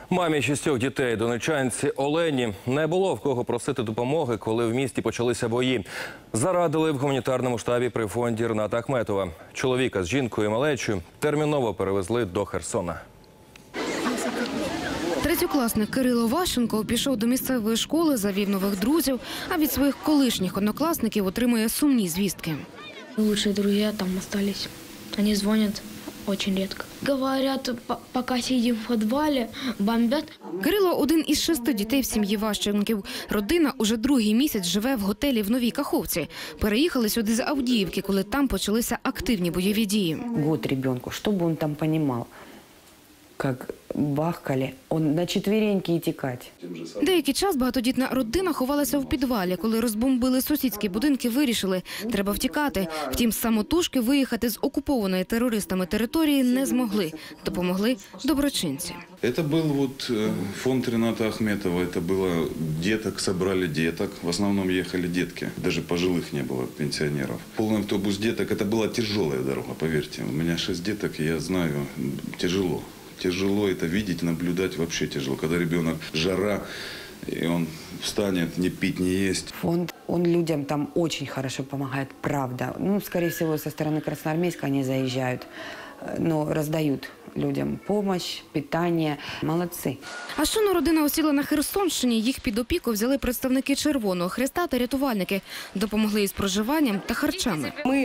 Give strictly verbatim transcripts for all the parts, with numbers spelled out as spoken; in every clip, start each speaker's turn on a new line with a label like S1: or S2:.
S1: Мамі шістьох дітей, донечанці Олені, не було в кого просити допомоги, коли в місті почалися бої. Зарадили в гуманітарному штабі при фонді Рената Ахметова. Чоловіка з жінкою і малечою терміново перевезли до Херсона.
S2: Третьокласник Кирило Ващенко пішов до місцевої школи, завів нових друзів, а від своїх колишніх однокласників отримує сумні звістки.
S3: Лучшие друзья там остались. Они звонят очень редко. Говорят, пока сидим в подвале, бомбят.
S2: Кирило – один із шести дітей в сім'ї Ващенків. Родина уже другий місяць живе в готелі в Новій Каховці. Переїхали сюди з Авдіївки, коли там почалися активні бойові дії.
S4: Год ребенку, что бы он там понимал, как бахкали, он на четвереньки и текать.
S2: Деякий час багатодітна родина ховалася в підвалі. Коли розбомбили сусідські будинки, вирішили – треба втікати. Втім, самотужки виїхати з окупованої терористами території не змогли. Допомогли доброчинці.
S5: Это был вот фонд Рената Ахметова. Это было деток, собрали деток. В основном ехали детки. Даже пожилых не было, пенсионеров. Полный автобус деток. Это была тяжелая дорога, поверьте. У меня шесть деток, и я знаю, тяжело. Тяжело это видеть, наблюдать вообще тяжело. Когда ребенок, жара, и он встанет, не пить, не есть.
S4: Фонд, он людям там очень хорошо помогает, правда. Ну, скорее всего, со стороны Красноармейска они заезжают, но раздают людям помощь, питание. Молодцы.
S2: А щойно родина осіла на Херсонщині, їх під опіку взяли представники Червоного Хреста та рятувальники. Допомогли із проживанням та харчами.
S6: Ми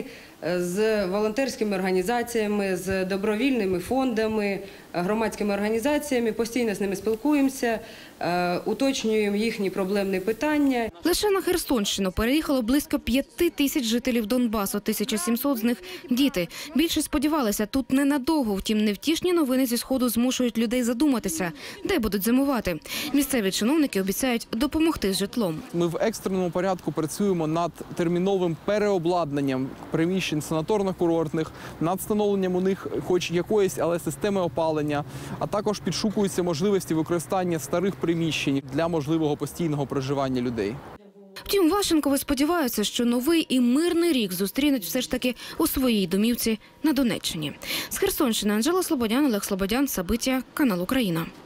S6: з волонтерськими організаціями, з добровільними фондами, громадськими організаціями постійно з ними спілкуємося, уточнюємо їхні проблемні питання.
S2: Лише на Херсонщину переїхало близько п'яти тисяч жителів Донбасу, тисяча сімсот з них – діти. Більше сподівалися, тут ненадовго, втім невтішні новини зі Сходу змушують людей задуматися, де будуть зимувати. Місцеві чиновники обіцяють допомогти з житлом.
S7: Ми в екстреному порядку працюємо над терміновим переобладнанням приміщень санаторно-курортних, над встановленням у них хоч якоїсь, але системи опалення, а також підшукуються можливості використання старих приміщень для можливого постійного проживання людей.
S2: Втім, Ващенкови сподіваються, що новий і мирний рік зустрінуть все ж таки у своїй домівці на Донеччині. З Херсонщини Анжела Слободян, Олег Слободян, Сабиття, канал Україна.